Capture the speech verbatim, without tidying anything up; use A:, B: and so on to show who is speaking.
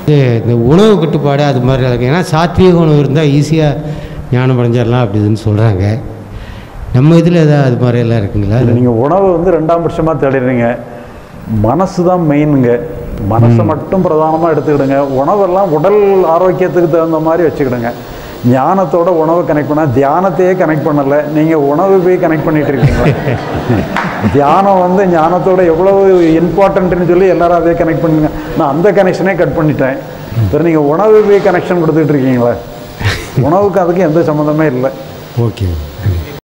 A: இந்த உணவு கட்டுப்பாடு அது மாதிரி இருக்குது. ஏன்னா சாத்வீக உணவு இருந்தால் ஈஸியாக ஞானம் அடைஞ்சிடலாம் அப்படிதுன்னு சொல்கிறாங்க. நம்ம இதில் எதாவது அது மாதிரியெல்லாம் இருக்குங்களா?
B: நீங்கள் உணவு வந்து ரெண்டாம் பட்சமாக தேடிடுறீங்க. மனசு தான் மெயினுங்க. மனசை மட்டும் பிரதானமாக எடுத்துக்கிடுங்க. உணவெல்லாம் உடல் ஆரோக்கியத்துக்கு தகுந்த மாதிரி வச்சுக்கிடுங்க. ஞானத்தோட உணவை கனெக்ட் பண்ணால் தியானத்தையே கனெக்ட் பண்ணலை, நீங்கள் உணவு போய் கனெக்ட் பண்ணிட்டு இருக்கீங்க. தியானம் வந்து ஞானத்தோட எவ்வளவு இம்பார்ட்டன்ட்னு சொல்லி எல்லாரும் அதே கனெக்ட் பண்ணுங்க. நான் அந்த கனெக்ஷனே கட் பண்ணிட்டேன். இப்போ நீங்கள் உணவு போய் கனெக்ஷன் கொடுத்துட்டு இருக்கீங்களா? உணவுக்கு அதுக்கு எந்த சம்மந்தமே இல்லை.
A: ஓகே.